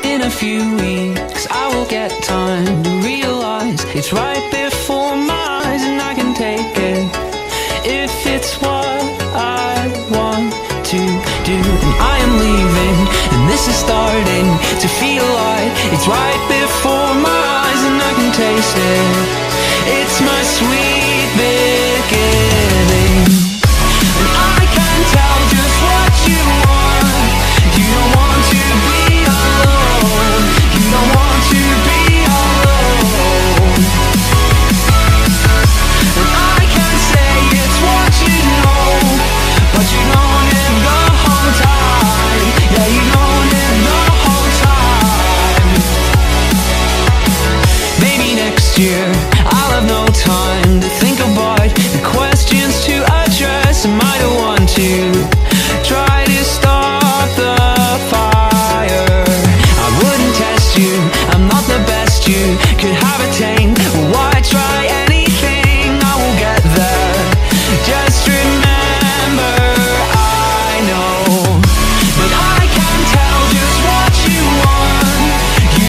in a few weeks I will get time to realize it's right before my eyes, and I can take it if it's what I want to do. And I am leaving, and this is starting to feel like it's right before my eyes, and I can taste it. It's my sweet baby.